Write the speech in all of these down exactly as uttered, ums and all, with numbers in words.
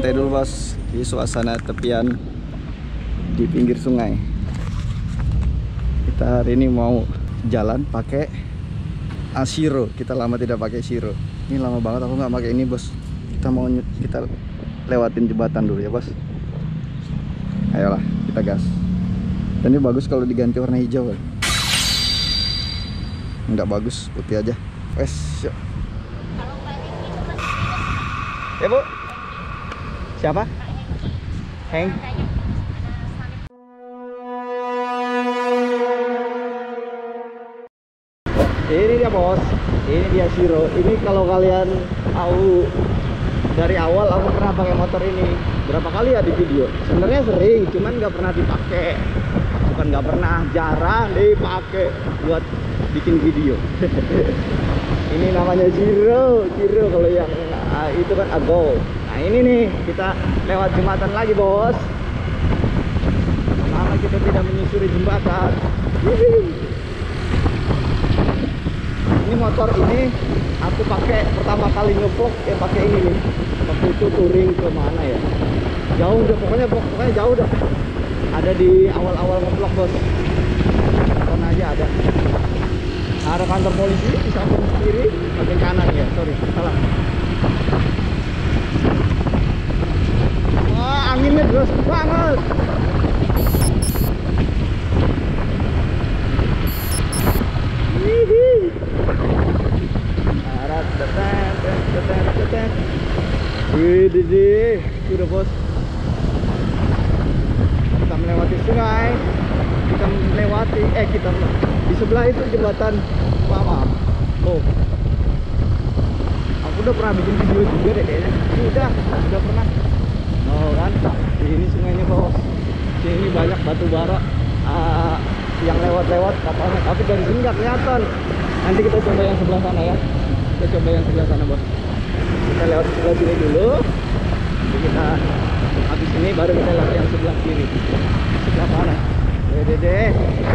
santai dulu bos di suasana tepian di pinggir sungai. Kita hari ini mau jalan pakai Shiro. Kita lama tidak pakai Shiro. Ini lama banget aku nggak pakai ini bos. Kita mau kita lewatin jembatan dulu ya bos. Ayolah kita gas. Dan ini bagus kalau diganti warna hijau kan? Nggak bagus, putih aja. Wes, yuk. Ya bu, siapa? Heng. Ini dia bos, ini dia Shiro. Ini kalau kalian tahu dari awal aku pernah pakai motor ini berapa kali ya di video. Sebenarnya sering, cuman nggak pernah dipakai. Bukan nggak pernah, jarang dipakai buat bikin video. Ini namanya Shiro, Shiro kalau yang uh, itu kan Ago. Nah ini nih kita lewat jembatan lagi bos. Lama kita tidak menyusuri jembatan. Ini motor ini aku pakai pertama kali ngevlog ya pakai ini nih. Waktu itu touring ke mana ya? Jauh deh pokoknya pokoknya jauh dah. Ada di awal-awal ngevlog bos. Sana aja ada. Ada kantor polisi di samping kiri, bagian kanan ya. Sorry, salah. Wah, anginnya deras banget. Hihi. Arat tetet tetet tetet. Wih, dede, sudah bos. Kita melewati sungai. Kita melewati, eh kita di sebelah itu jembatan Mama. Oh, aku udah pernah bikin video juga deh kayaknya. Udah, udah pernah. Oh kan, di sini sungainya bos. Di sini banyak batu bara uh, yang lewat-lewat kapalnya. Tapi dari sini nggak kelihatan. Nanti kita coba yang sebelah sana ya. Kita coba yang sebelah sana bos. Kita lewat sebelah sini dulu. Jadi kita habis ini baru kita lewat yang sebelah kiri. Sebelah mana? Dede.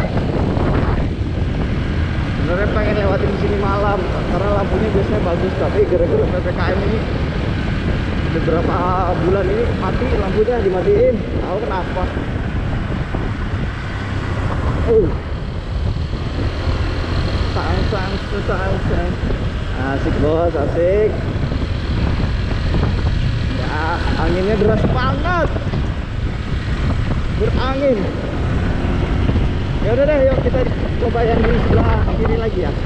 Sebenarnya pengen lewatin di sini malam karena lampunya biasanya bagus, tapi gara-gara P P K M ini beberapa bulan ini mati lampunya, dimatiin. Tahu kenapa? Uh. Sang sang sang sang. Asik bos, asik. Ya, anginnya deras banget. Berangin. Ya udah deh, yuk kita coba yang di sebelah kiri lagi ya.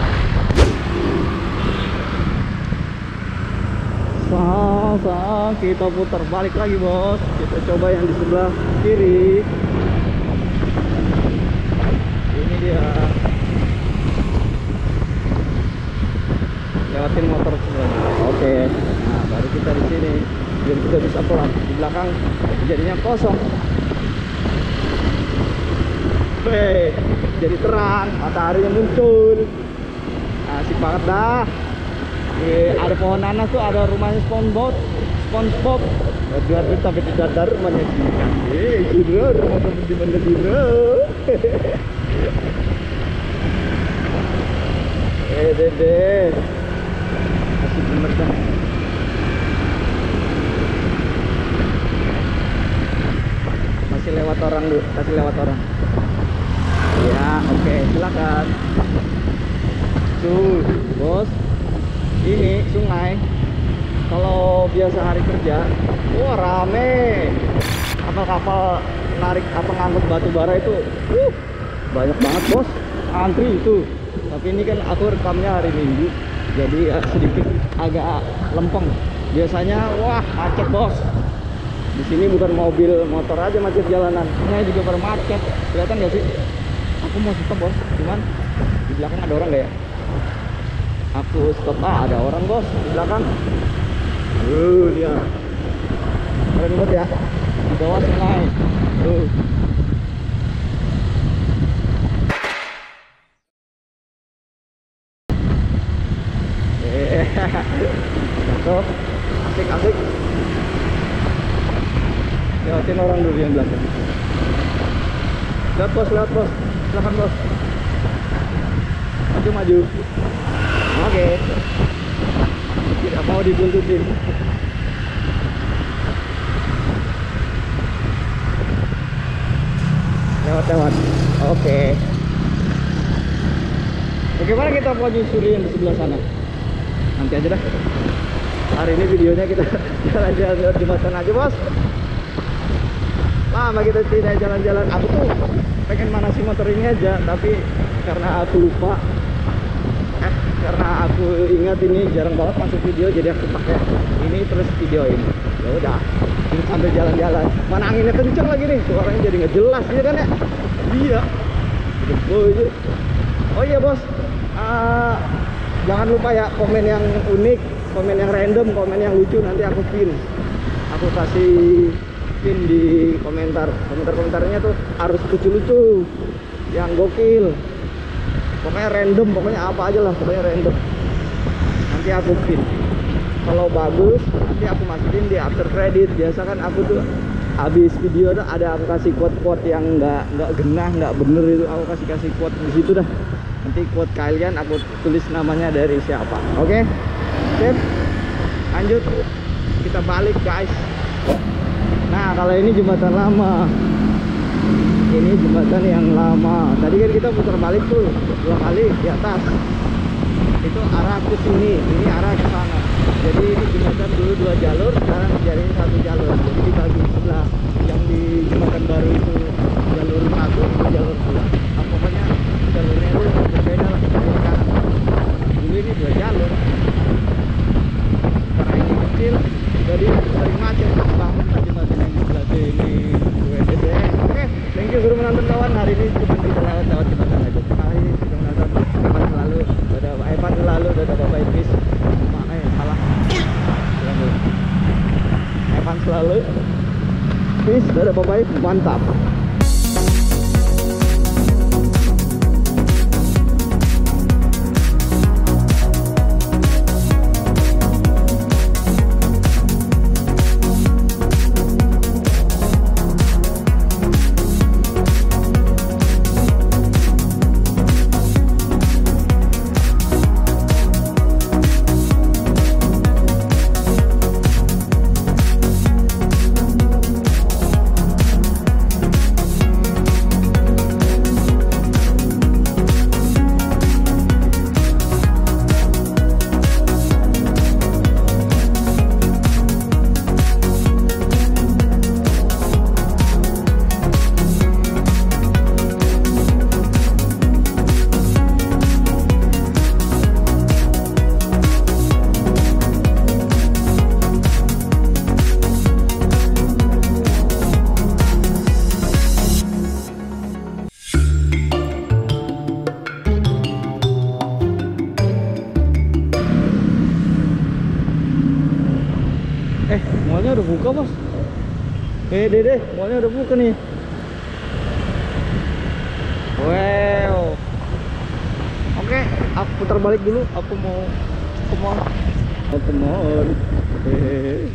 Sang, sang, kita putar balik lagi bos. Kita coba yang di sebelah kiri. Ini dia. Lewatin motor sebelah. Oke. Nah, baru kita di sini. Biar kita bisa pelan. Di belakang jadinya kosong. Weh, jadi terang, mataharinya muncul. Asik banget dah. Eh, ada pohon nanas tuh, ada rumahnya SpongeBob. SpongeBob. Aduh, aduh, tapi tidak ada rumahnya sih. Eh, Shiro, rumah temen di mana Shiro? Eh, dede. Asik bener dah. Masih lewat orang dulu, kasih lewat orang. Ya, oke, okay, silakan. Tuh, bos. Ini sungai. Kalau biasa hari kerja, wah rame. Kapal-kapal narik apa ngangkut batu bara itu, uh, banyak banget bos. Antri itu. Tapi ini kan aku rekamnya hari Minggu, jadi ya, sedikit agak lempeng. Biasanya, wah macet bos. Di sini bukan mobil, motor aja macet jalanan. Ini juga pada macet. Kelihatan nggak sih? Aku mau stop bos, cuman di belakang ada orang gak ya? Aku stop, ah ada orang bos di belakang. Uh dia keren banget ya, di bawah sungai. Tuh. Eh, cakep, asik asik. Lewatin orang dulu yang belakang. Lihat bos, lihat bos. Silahkan bos. Maju maju. Oke. Tidak mau dibuntutin. lewat-lewat. Oke. Bagaimana kita mau nyusuri yang di sebelah sana? Nanti aja dah. Hari ini videonya kita jalan-jalan lewat jembatan aja, bos. Lama kita tidak jalan-jalan. Aku tuh pengen manasin motor ini aja, tapi karena aku lupa, eh karena aku ingat ini jarang banget masuk video, jadi aku pakai ini terus video ini. Ya udah, ini sambil jalan-jalan. Mana anginnya kenceng lagi nih, suaranya jadi nggak jelas, ya kan ya? Iya. Oh iya bos, uh, jangan lupa ya komen yang unik, komen yang random, komen yang lucu, nanti aku pin. Aku kasih pin di komentar. Komentar-komentarnya tuh harus lucu-lucu, yang gokil. Pokoknya random, pokoknya apa aja lah, pokoknya random. Nanti aku pin. Kalau bagus, nanti aku masukin di after credit. Biasa kan aku tuh habis video tuh ada aku kasih quote-quote yang nggak nggak genah, nggak bener itu. Aku kasih kasih quote di situ dah. Nanti quote kalian aku tulis namanya dari siapa. Oke, okay? Sip. Lanjut, kita balik guys. Nah, kalau ini jembatan lama. Ini jembatan yang lama. Tadi kan kita putar balik tuh dua kali di atas. Itu arah ke sini, ini arah ke sana. Jadi ini jembatan dulu dua jalur, sekarang jadi satu jalur. Jadi dibagi sebelah. Yang di jembatan baru itu jalur satu, itu jalur dua. Nah, pokoknya jalurnya itu berbeda lah dari kanan. Dulu ini dua jalur. Karena ini kecil, jadi sering macet. Bangun lah jembatan yang di sebelah sini. Oke, thank you sudah menonton kawan. Hari ini cuma kita lewat-lewat jembatan aja. Terima kasih sudah menonton. Evan selalu, dadah Evan selalu, dadah Bapak Idris. Mana ya salah? Evan selalu. Peace, dadah Bapak Idris. Mantap. Eh, mallnya udah buka bos. Eh dede, mallnya udah buka nih. Wow. Oke, aku putar balik dulu. Aku mau ke mall. Mau ke mall. Eh.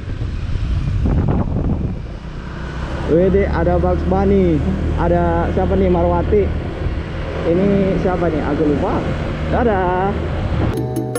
Wede, ada Bugs Bunny. Ada siapa nih, Marwati. Ini siapa nih? Aku lupa. Dadah.